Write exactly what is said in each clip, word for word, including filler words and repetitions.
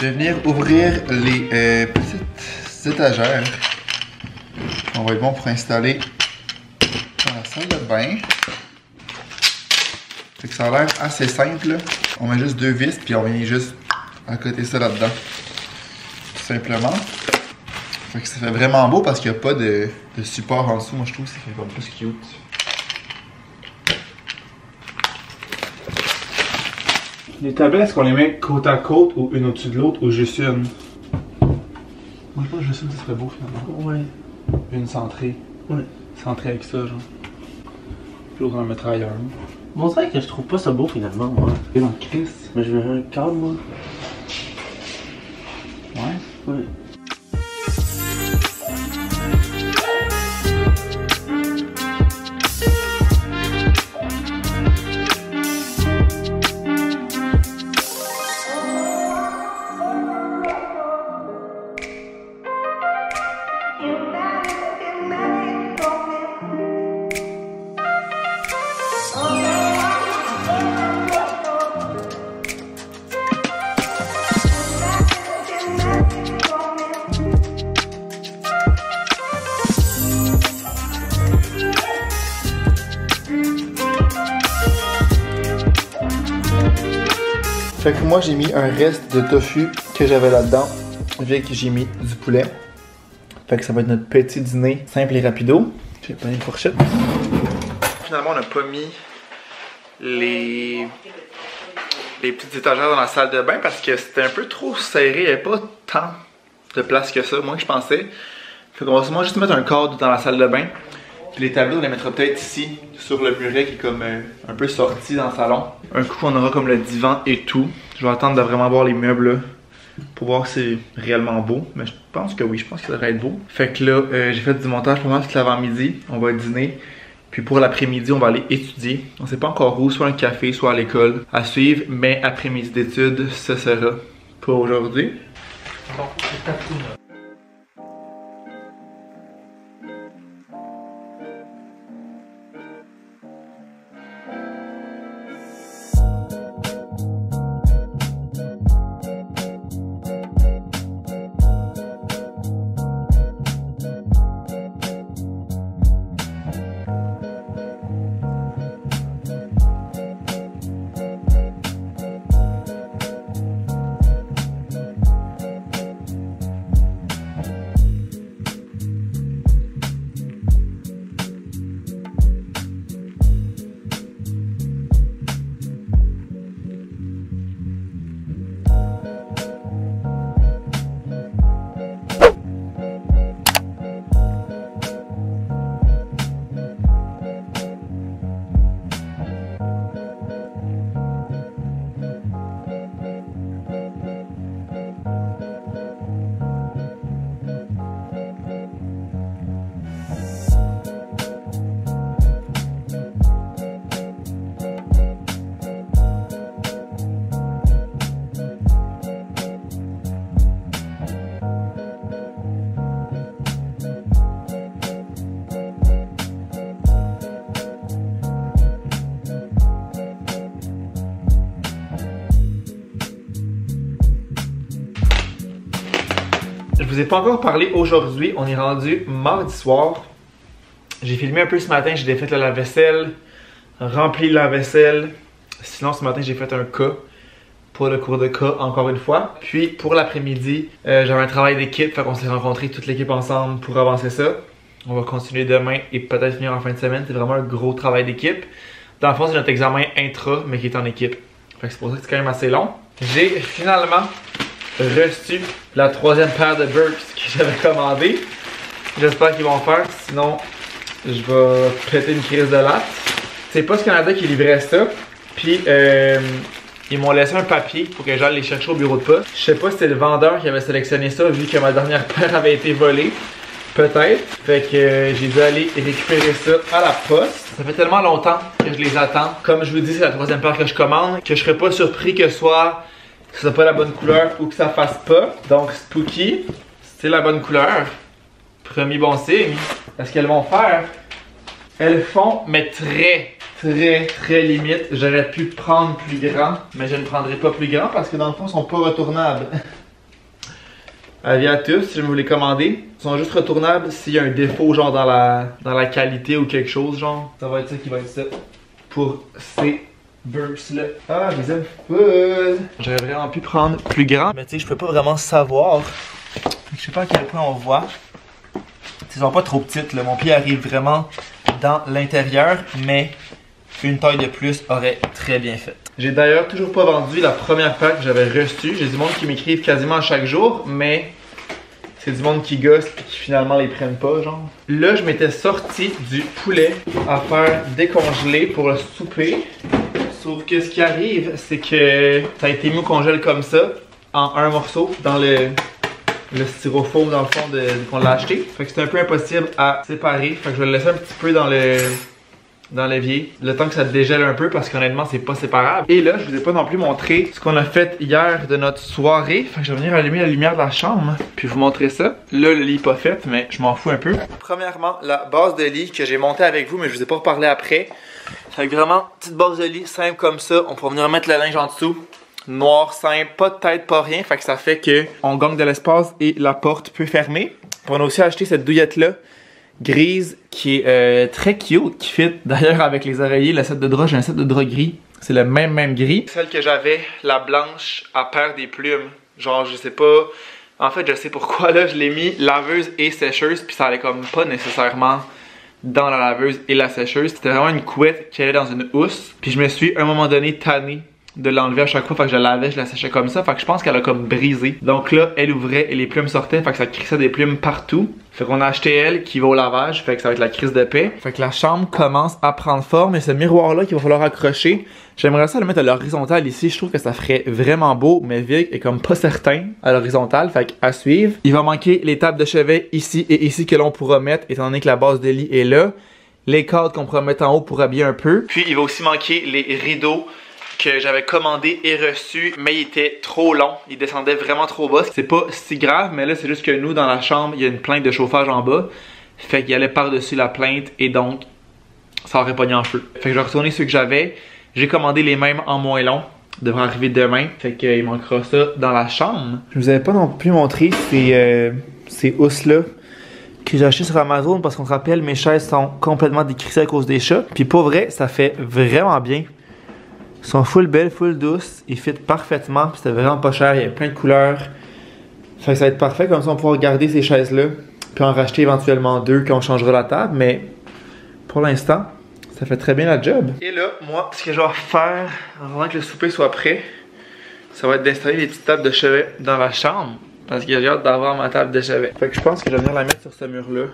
vais venir ouvrir les euh, petites étagères. On va être bon pour installer dans la salle de bain. Fait que ça a l'air assez simple, là. On met juste deux vis puis on vient juste accoter ça là-dedans. Tout simplement. Fait que ça fait vraiment beau parce qu'il n'y a pas de, de support en dessous. Moi je trouve que ça fait comme plus cute. Les tablettes, est-ce qu'on les met côte à côte ou une au-dessus de l'autre ou juste une? Moi je pense que juste une, ça serait beau finalement. Ouais. Une centrée. Ouais. Centrée avec ça, genre. Puis l'autre on la mettra ailleurs. Bon, c'est vrai que je trouve pas ça beau finalement, moi. Et dans Chris. Mais je verrais un cadre, moi. Ouais. Ouais. Fait que moi j'ai mis un reste de tofu que j'avais là-dedans, vu que j'ai mis du poulet. Fait que ça va être notre petit dîner simple et rapido. J'ai pas une fourchette. Finalement on n'a pas mis les... les petites étagères dans la salle de bain parce que c'était un peu trop serré, il n'y avait pas tant de place que ça, moins que je pensais. Fait qu'on va sûrement juste mettre un cadre dans la salle de bain. Puis les tableaux on les mettra peut-être ici, sur le muret qui est comme euh, un peu sorti dans le salon. Un coup on aura comme le divan et tout. Je vais attendre de vraiment voir les meubles là, pour voir si c'est réellement beau. Mais je pense que oui, je pense que ça devrait être beau. Fait que là, euh, j'ai fait du montage pour moi toute l'avant-midi. On va dîner. Puis pour l'après-midi, on va aller étudier. On sait pas encore où, soit un café, soit à l'école à suivre. Mais après-midi d'études, ce sera pour aujourd'hui. Donc, c'est à tout là. Je vous ai pas encore parlé aujourd'hui, on est rendu mardi soir. J'ai filmé un peu ce matin, j'ai défait la vaisselle, rempli la vaisselle. Sinon ce matin j'ai fait un cas pour le cours de cas encore une fois. Puis pour l'après-midi, euh, j'avais un travail d'équipe, fait qu'on s'est rencontrés toute l'équipe ensemble pour avancer ça. On va continuer demain et peut-être finir en fin de semaine. C'est vraiment un gros travail d'équipe. Dans le fond, c'est notre examen intra, mais qui est en équipe. Fait que c'est pour ça que c'est quand même assez long. J'ai finalement reçu la troisième paire de Birks que j'avais commandé. J'espère qu'ils vont faire, sinon je vais péter une crise de latte. C'est Post Canada qui livrait ça. Puis euh, ils m'ont laissé un papier pour que j'aille les chercher au bureau de poste. Je sais pas si c'était le vendeur qui avait sélectionné ça vu que ma dernière paire avait été volée. Peut-être. Fait que euh, j'ai dû aller récupérer ça à la poste. Ça fait tellement longtemps que je les attends. Comme je vous dis, c'est la troisième paire que je commande. Que je serais pas surpris que soit que ce soit pas la bonne couleur ou que ça fasse pas. Donc Spooky, c'est la bonne couleur. Premier bon signe. Est-ce qu'elles vont faire? Elles font, mais très, très, très limite. J'aurais pu prendre plus grand, mais je ne prendrai pas plus grand parce que dans le fond, ils sont pas retournables. Avis à tous, si je me voulais commander. Ils sont juste retournables s'il y a un défaut genre dans la, dans la qualité ou quelque chose genre. Ça va être ça qui va être ça pour ces bursts là. Ah, je les aime full. J'aurais vraiment pu prendre plus grand, mais tu sais, je peux pas vraiment savoir. Je sais pas à quel point on voit. Ils sont pas trop petites là. Mon pied arrive vraiment dans l'intérieur, mais une taille de plus aurait très bien fait. J'ai d'ailleurs toujours pas vendu la première paire que j'avais reçue. J'ai du monde qui m'écrivent quasiment à chaque jour, mais c'est du monde qui gosse et qui finalement les prennent pas, genre. Là, je m'étais sorti du poulet à faire décongeler pour le souper. Sauf que ce qui arrive, c'est que ça a été mis au congèle comme ça, en un morceau, dans le, le styrofoam dans le fond de, de, qu'on l'a acheté. Fait que c'est un peu impossible à séparer. Fait que je vais le laisser un petit peu dans le... dans l'évier, le temps que ça dégèle un peu parce qu'honnêtement c'est pas séparable. Et là je vous ai pas non plus montré ce qu'on a fait hier de notre soirée. Fait que je vais venir allumer la lumière de la chambre puis vous montrer ça. Là le lit est pas fait mais je m'en fous un peu. Premièrement la base de lit que j'ai montée avec vous mais je vous ai pas reparlé après. Fait que vraiment petite base de lit simple comme ça. On pourra venir mettre le linge en dessous. Noir simple, pas de tête, pas rien. Fait que ça fait que on gagne de l'espace et la porte peut fermer. Puis on a aussi acheté cette douillette là grise qui est euh, très cute, qui fit d'ailleurs avec les oreillers. Le set de drap, j'ai un set de drap gris, c'est le même même gris. Celle que j'avais, la blanche, à perd des plumes, genre je sais pas, en fait je sais pourquoi là, je l'ai mis laveuse et sécheuse puis ça allait comme pas nécessairement dans la laveuse et la sécheuse. C'était vraiment une couette qui allait dans une housse puis je me suis à un moment donné tanné de l'enlever à chaque fois, fait que je la lavais, je la séchais comme ça, fait que je pense qu'elle a comme brisé. Donc là, elle ouvrait et les plumes sortaient, fait que ça crissait des plumes partout. Fait qu'on a acheté elle qui va au lavage, fait que ça va être la crise de paix. Fait que la chambre commence à prendre forme et ce miroir là qu'il va falloir accrocher, j'aimerais ça le mettre à l'horizontale ici, je trouve que ça ferait vraiment beau, mais Vic est comme pas certain à l'horizontale, fait qu'à suivre. Il va manquer les tables de chevet ici et ici que l'on pourra mettre, étant donné que la base de lit est là. Les cadres qu'on pourra mettre en haut pour habiller un peu. Puis il va aussi manquer les rideaux que j'avais commandé et reçu, mais il était trop long, il descendait vraiment trop bas. C'est pas si grave, mais là c'est juste que nous dans la chambre, il y a une plainte de chauffage en bas, fait qu'il allait par-dessus la plainte et donc ça aurait pogné en feu. Fait que je vais retourner ceux que j'avais, j'ai commandé les mêmes en moins long, devrait arriver demain, fait qu'il manquera ça dans la chambre. Je vous avais pas non plus montré ces, euh, ces housses là que j'ai acheté sur Amazon parce qu'on se rappelle, mes chaises sont complètement décrissées à cause des chats, puis pour vrai, ça fait vraiment bien. Ils sont full belles, full douces, ils fit parfaitement, puis c'était vraiment pas cher, il y a plein de couleurs. Fait que ça va être parfait, comme ça on pourra garder ces chaises-là, puis en racheter éventuellement deux quand on changera la table, mais pour l'instant, ça fait très bien la job. Et là, moi, ce que je vais faire, avant que le souper soit prêt, ça va être d'installer les petites tables de chevet dans la chambre, parce que j'ai hâte d'avoir ma table de chevet. Fait que je pense que je vais venir la mettre sur ce mur-là,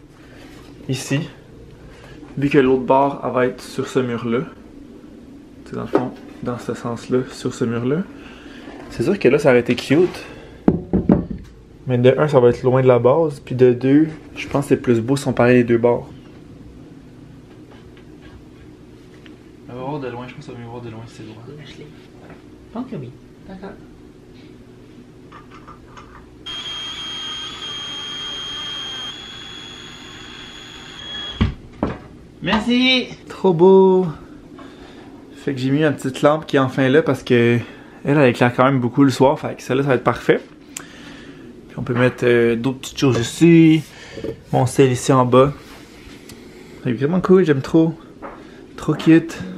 ici, vu que l'autre bord, elle va être sur ce mur-là. Dans le fond, dans ce sens-là, sur ce mur-là. C'est sûr que là, ça aurait été cute. Mais de un, ça va être loin de la base. Puis de deux, je pense que c'est plus beau si on pareil les deux bords. On va voir de loin, je pense qu'on va voir de loin si c'est loin. Je pense que oui. D'accord. Merci! Trop beau! Fait que j'ai mis ma petite lampe qui est enfin là parce que elle, elle éclaire quand même beaucoup le soir. Fait que celle-là, ça va être parfait. Puis on peut mettre euh, d'autres petites choses ici. Mon sel ici en bas. C'est vraiment cool, j'aime trop. Trop cute.